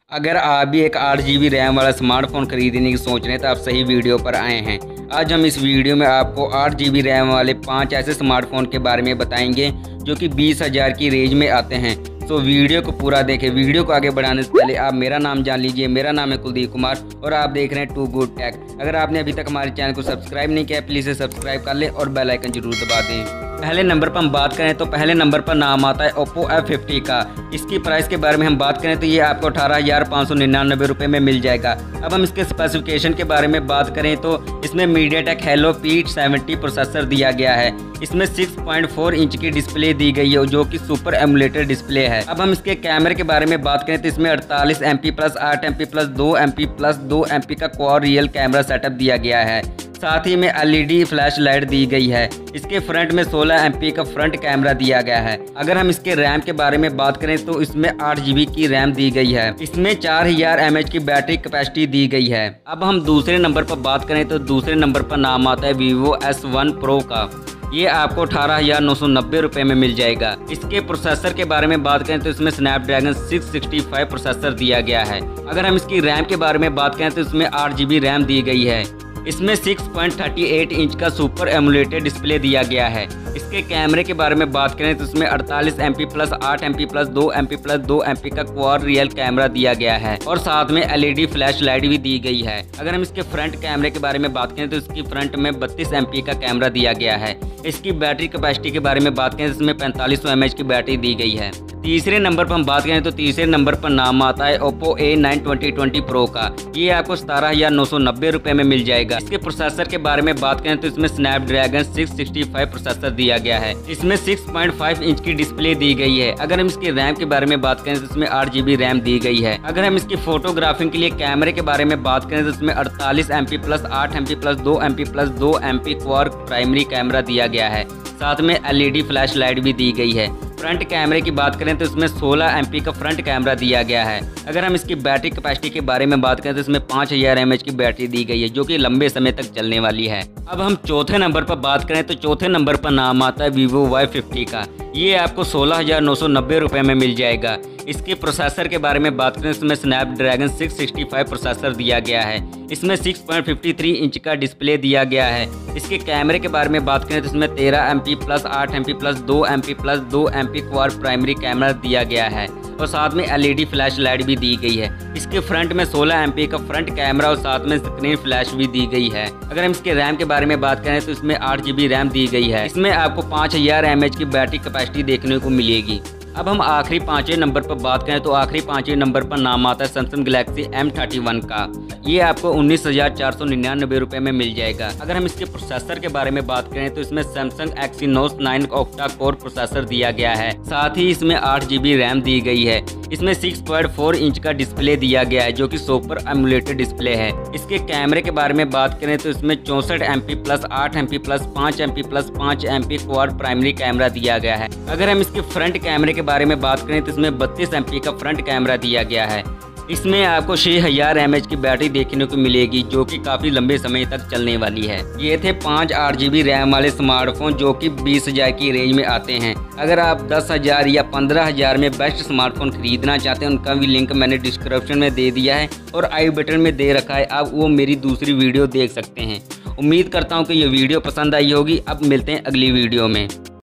अगर आप भी एक 8 GB रैम वाला स्मार्टफोन खरीदने की सोच रहे हैं तो आप सही वीडियो पर आए हैं। आज हम इस वीडियो में आपको 8 GB रैम वाले 5 ऐसे स्मार्टफोन के बारे में बताएंगे जो कि 20,000 की रेंज में आते हैं। तो वीडियो को पूरा देखें। वीडियो को आगे बढ़ाने से पहले आप मेरा नाम जान लीजिए। मेरा नाम है कुलदीप कुमार और आप देख रहे हैं टू गुड टेक। अगर आपने अभी तक हमारे चैनल को सब्सक्राइब नहीं किया प्लीज़ इसे सब्सक्राइब कर लें और बेल आइकन जरूर दबा दें। पहले नंबर पर हम बात करें तो पहले नंबर पर नाम आता है Oppo F50 का। इसकी प्राइस के बारे में हम बात करें तो ये आपको 18,599 रुपये में मिल जाएगा। अब हम इसके स्पेसिफिकेशन के बारे में बात करें तो इसमें MediaTek Helio P70 प्रोसेसर दिया गया है। इसमें 6.4 इंच की डिस्प्ले दी गई है जो कि सुपर एमुलेटेड डिस्प्ले है। अब हम इसके कैमरे के बारे में बात करें तो इसमें 48 MP plus 8 MP plus 2 MP plus 2 MP का क्वाड रियल कैमरा सेटअप दिया गया है। साथ ही में LED फ्लैश लाइट दी गई है। इसके फ्रंट में 16 MP का फ्रंट कैमरा दिया गया है। अगर हम इसके रैम के बारे में बात करें तो इसमें 8 GB की रैम दी गई है। इसमें 4000 mAh की बैटरी कैपेसिटी दी गई है। अब हम दूसरे नंबर पर बात करें तो दूसरे नंबर पर नाम आता है Vivo S1 Pro का। ये आपको 18,990 रुपये में मिल जाएगा। इसके प्रोसेसर के बारे में बात करें तो इसमें स्नैपड्रैगन 665 प्रोसेसर दिया गया है। अगर हम इसकी रैम के बारे में बात करें तो इसमें 8 GB रैम दी गई है। इसमें 6.38 इंच का सुपर एमुलेटेड डिस्प्ले दिया गया है। इसके कैमरे के बारे में बात करें तो इसमें 48 MP plus 8 MP plus 2 MP plus 2 MP का क्वाड रियल कैमरा दिया गया है और साथ में LED फ्लैश लाइट भी दी गई है। अगर हम इसके फ्रंट कैमरे के बारे में बात करें तो इसकी फ्रंट में 32 MP का कैमरा दिया गया है। इसकी बैटरी कैपेसिटी के बारे में बात करें तो इसमें 4500 mAh की बैटरी दी गई है। तीसरे नंबर पर हम बात करें तो तीसरे नंबर पर नाम आता है Oppo A9 2020 Pro का। ये आपको 17,990 रुपये में मिल जाएगा। इसके प्रोसेसर के बारे में बात करें तो इसमें स्नैपड्रैगन 665 प्रोसेसर दिया गया है। इसमें 6.5 इंच की डिस्प्ले दी गई है। अगर हम इसकी रैम के बारे में बात करें तो इसमें 8 GB रैम दी गई है। अगर हम इसकी फोटोग्राफिंग के लिए कैमरे के बारे में बात करें तो इसमें 48 MP plus 8 MP plus 2 MP plus 2 MP quad primary camera दिया गया है। साथ में LED फ्लैश लाइट भी दी गई है। फ्रंट कैमरे की बात करें तो इसमें 16 MP का फ्रंट कैमरा दिया गया है। अगर हम इसकी बैटरी कैपेसिटी के बारे में बात करें तो इसमें 5000 mAh की बैटरी दी गई है जो कि लंबे समय तक चलने वाली है। अब हम चौथे नंबर पर बात करें तो चौथे नंबर पर नाम आता है Vivo Y50 का। ये आपको 16,990 रुपये में मिल जाएगा। इसके प्रोसेसर के बारे में बात करें इसमें स्नैपड्रैगन 665 प्रोसेसर दिया गया है। इसमें 6.53 इंच का डिस्प्ले दिया गया है। इसके कैमरे के बारे में बात करें तो इसमें 13 MP plus 8 MP plus 2 MP plus 2 MP quad primary camera दिया गया है और साथ में LED फ्लैश लाइट भी दी गई है। इसके फ्रंट में 16 MP का फ्रंट कैमरा और साथ में स्क्रीन फ्लैश भी दी गई है। अगर हम इसके रैम के बारे में बात करें तो इसमें 8 GB रैम दी गई है। इसमें आपको 5000 mAh की बैटरी कैपेसिटी देखने को मिलेगी। अब हम आखिरी पाँचवें नंबर पर बात करें तो आखिरी पाँचवें नंबर पर नाम आता है सैमसंग गैलेक्सी M31 का। ये आपको 19,499 रुपये में मिल जाएगा। अगर हम इसके प्रोसेसर के बारे में बात करें तो इसमें Samsung Exynos 9 octa core processor दिया गया है। साथ ही इसमें 8 GB रैम दी गई है। इसमें 6.4 इंच का डिस्प्ले दिया गया है जो कि सुपर एमुलेटेड डिस्प्ले है। इसके कैमरे के बारे में बात करें तो इसमें 64 MP plus 8 MP plus 5 MP plus 5 MP quad primary camera दिया गया है। अगर हम इसके फ्रंट कैमरे के बारे में बात करें तो इसमें 32 MP का फ्रंट कैमरा दिया गया है। इसमें आपको 6000 mAh की बैटरी देखने को मिलेगी जो कि काफ़ी लंबे समय तक चलने वाली है। ये थे 5 8 GB रैम वाले स्मार्टफोन जो कि 20,000 की रेंज में आते हैं। अगर आप 10,000 या 15,000 में बेस्ट स्मार्टफोन खरीदना चाहते हैं उनका भी लिंक मैंने डिस्क्रिप्शन में दे दिया है और आई बटन में दे रखा है। आप वो मेरी दूसरी वीडियो देख सकते हैं। उम्मीद करता हूँ कि ये वीडियो पसंद आई होगी। अब मिलते हैं अगली वीडियो में।